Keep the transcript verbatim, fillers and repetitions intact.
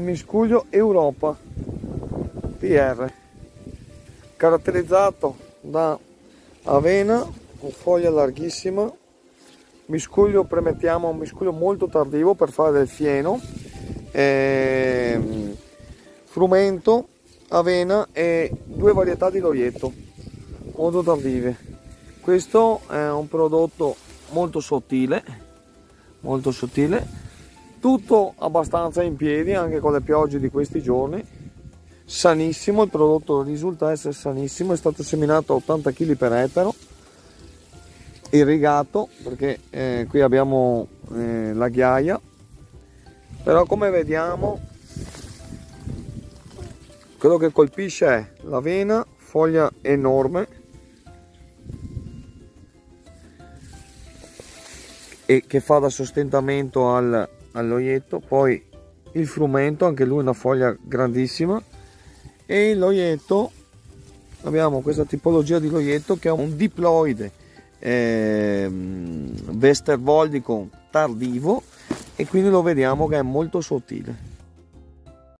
Miscuglio Europa P R, caratterizzato da avena con foglia larghissima, miscuglio, premettiamo un miscuglio molto tardivo per fare del fieno, ehm, frumento, avena e due varietà di loietto molto tardive. Questo è un prodotto molto sottile, molto sottile, tutto abbastanza in piedi anche con le piogge di questi giorni, sanissimo, il prodotto risulta essere sanissimo, è stato seminato a ottanta chili per ettaro, irrigato perché eh, qui abbiamo eh, la ghiaia, però come vediamo quello che colpisce è l'avena, foglia enorme e che fa da sostentamento al, all'oietto, poi il frumento, anche lui una foglia grandissima, e il loietto, abbiamo questa tipologia di loietto che è un diploide eh, Westerwoldico tardivo, e quindi lo vediamo che è molto sottile.